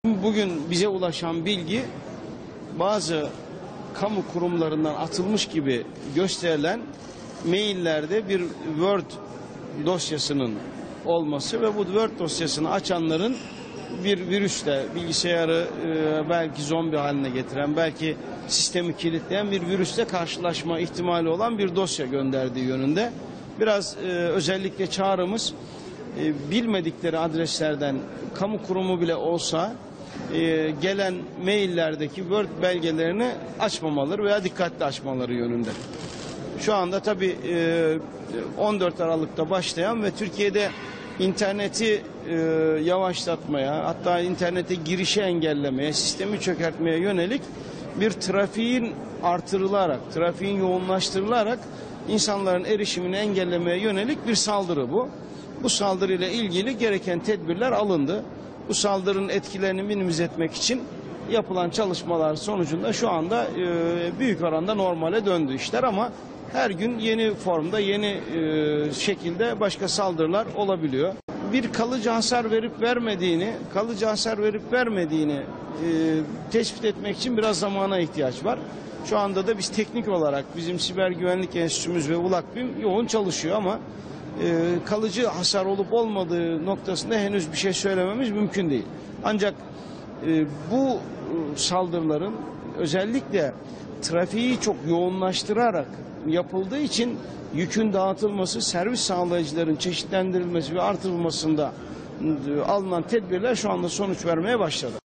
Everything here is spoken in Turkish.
Bugün bize ulaşan bilgi bazı kamu kurumlarından atılmış gibi gösterilen maillerde bir Word dosyasının olması ve bu Word dosyasını açanların bir virüsle bilgisayarı belki zombi haline getiren, belki sistemi kilitleyen bir virüsle karşılaşma ihtimali olan bir dosya gönderdiği yönünde. Biraz özellikle çağrımız bilmedikleri adreslerden kamu kurumu bile olsa gelen maillerdeki Word belgelerini açmamaları veya dikkatli açmaları yönünde. Şu anda tabii 14 Aralık'ta başlayan ve Türkiye'de interneti yavaşlatmaya, hatta internete girişi engellemeye, sistemi çökertmeye yönelik bir trafiğin artırılarak, trafiğin yoğunlaştırılarak insanların erişimini engellemeye yönelik bir saldırı bu. Bu saldırıyla ilgili gereken tedbirler alındı. Bu saldırının etkilerini minimize etmek için yapılan çalışmalar sonucunda şu anda büyük oranda normale döndü işler, ama her gün yeni formda, yeni şekilde başka saldırılar olabiliyor. Bir kalıcı hasar verip vermediğini tespit etmek için biraz zamana ihtiyaç var. Şu anda da biz teknik olarak bizim Siber Güvenlik Enstitümüz ve ULAKBİM yoğun çalışıyor, ama kalıcı hasar olup olmadığı noktasında henüz bir şey söylememiz mümkün değil. Ancak bu saldırıların özellikle trafiği çok yoğunlaştırarak yapıldığı için yükün dağıtılması, servis sağlayıcıların çeşitlendirilmesi ve artırılmasında alınan tedbirler şu anda sonuç vermeye başladı.